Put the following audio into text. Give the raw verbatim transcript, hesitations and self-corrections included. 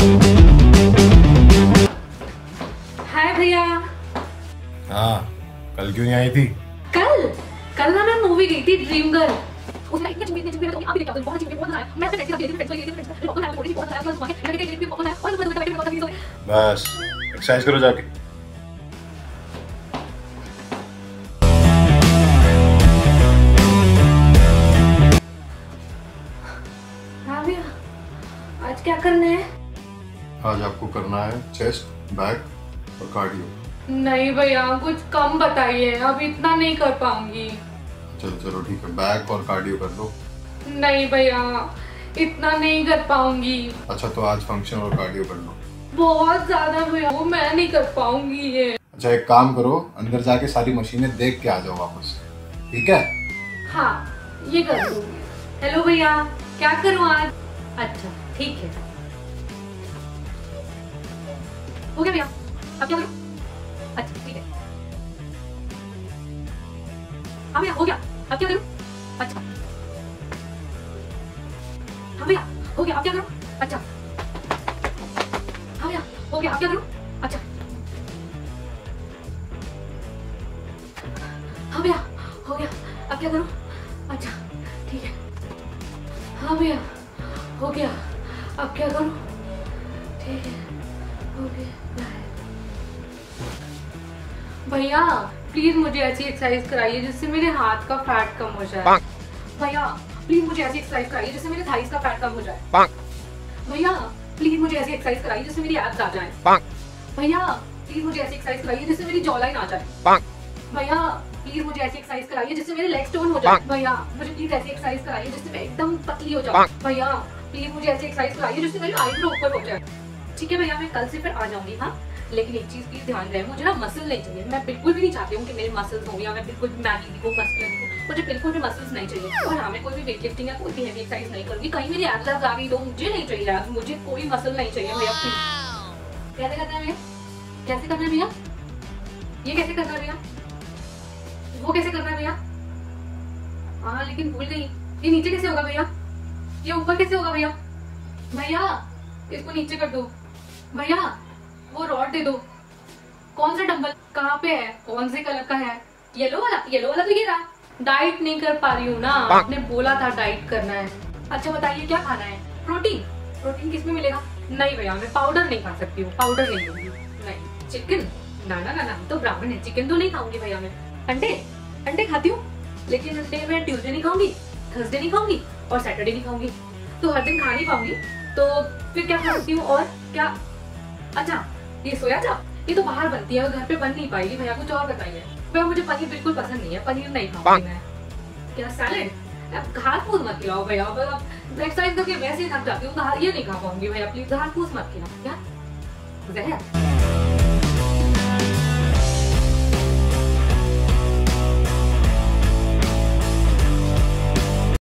हाय भैया। हाँ, कल क्यों नहीं आई थी? कल कल ना मैं मूवी गई थी ड्रीम गर्ल। उसमें इतने चुम्बी इतने चुम्बी तो अभी देखा तो बहुत चुम्बी बहुत आया। मैं तो कैसे करती थी फ्रेंड्स के फ्रेंड्स को बहुत थोड़ी बहुत आया प्लस वहां लड़के के भी बहुत आया और मैं तो बहुत थी। बस एक्सरसाइज करो जाके। हाँ भैया, आज क्या करना है? आज आपको करना है चेस्ट, बैक और कार्डियो। नहीं भैया, कुछ कम बताइए, अब इतना नहीं कर पाऊंगी। चलो चलो ठीक है, बैक और कार्डियो कर दो। नहीं भैया, इतना नहीं कर पाऊंगी। अच्छा तो आज फंक्शन और कार्डियो कर लो। बहुत ज्यादा भैया, वो मैं नहीं कर पाऊंगी ये। अच्छा एक काम करो, अंदर जाके सारी मशीनें देख के आ जाओ वापस, ठीक है? हाँ ये कर दूंगी। हेलो भैया, क्या करूँ आज? अच्छा ठीक है, हो गया भैया, अब क्या करूँ? अच्छा ठीक है, हाँ भैया हो गया, अब क्या करूँ? अच्छा हाँ भैया हो गया, अब क्या करूँ? अच्छा हाँ भैया हो गया, अब क्या करूँ? अच्छा हाँ भैया हो गया, अब क्या करूँ? अच्छा ठीक है, हाँ भैया हो गया, अब क्या करूँ? ठीक है, हो गया। भैया प्लीज मुझे ऐसी एक्सरसाइज कराइए जिससे मेरे हाथ का फैट कम हो जाए। भैया प्लीज मुझे ऐसी एक्सरसाइज कराइए जिससे मेरे थाइस का फैट कम हो जाए। भैया प्लीज मुझे ऐसी एक्सरसाइज कराइए जिससे मेरी एब्स आ जाए। भैया प्लीज मुझे ऐसी एक्सरसाइज कराइए जिससे मेरी जॉ लाइन आ जाए। भैया प्लीज मुझे ऐसी एक्सरसाइज कराइए जिससे मेरे लेग स्टोन हो जाए। भैया मुझे प्लीज ऐसी एक्सरसाइज कराइए जिससे मैं एकदम पतली हो जाऊं। भैया प्लीज मुझे ऐसी एक्सरसाइज कराइए जिससे मेरी आईब्रो ऊपर हो जाए। ठीक है भैया, मैं कल से फिर आ जाऊंगी। हाँ लेकिन एक चीज प्लीज ध्यान रहे, मुझे ना मसल नहीं चाहिए। मैं बिल्कुल भी नहीं चाहती हूँ कि मेरे मसल्स हो या मैं बिल्कुल भी मैगी दिखूं, मस्कुलर दिखूं। मुझे बिल्कुल भी मसल्स नहीं चाहिए। और हाँ, मैं कोई भी वेट लिफ्टिंग या कोई भी हेवी एक्सरसाइज नहीं करूंगी। कहीं मेरी एब्स आ गई तो मुझे नहीं चाहिए एब्स, मुझे कोई मसल नहीं चाहिए भैया प्लीज। कैसे करना है भैया? कैसे करना है भैया? ये कैसे करना है भैया? वो कैसे करना है भैया? हाँ लेकिन भूल गई, ये नीचे कैसे होगा भैया? ये ऊपर कैसे होगा भैया? भैया इसको नीचे कर दो। भैया वो रॉड दे दो। कौन सा डंबल कहाँ पे है? कौन से कलर का है? येलो वाला? येलो वाला तो ये रहा। डाइट नहीं कर पा रही हूँ ना, आपने बोला था डाइट करना है। अच्छा बताइए क्या खाना है? प्रोटीन? प्रोटीन किस में मिलेगा? नहीं भैया मैं पाउडर नहीं खा सकती हूँ, पाउडर नहीं लूंगी। नहीं चिकन? ना ना ना ना, तो ब्राह्मण है, चिकन तो नहीं खाऊंगी भैया मैं। अंडे? अंडे खाती हूँ, लेकिन अंडे मैं ट्यूसडे नहीं खाऊंगी, थर्सडे नहीं खाऊंगी और सैटरडे नहीं खाऊंगी, तो हर दिन खा नहीं पाऊंगी। तो फिर क्या खा सकती हूँ? और क्या? अच्छा ये सोया चाप, ये तो बाहर बनती है और घर पे बन नहीं पाएगी। भैया कुछ और बताइए। भैया मुझे पनीर बिल्कुल पसंद नहीं है, पनीर नहीं खाऊंगी मैं। क्या सैलेड? अब घास फूस मत खिलाओ भैया, एक्सरसाइज करके वैसे ही थक जाती हूँ, ये नहीं खा पाऊंगी भैया, प्लीज घास फूस मत खिलाओ। क्या जहर?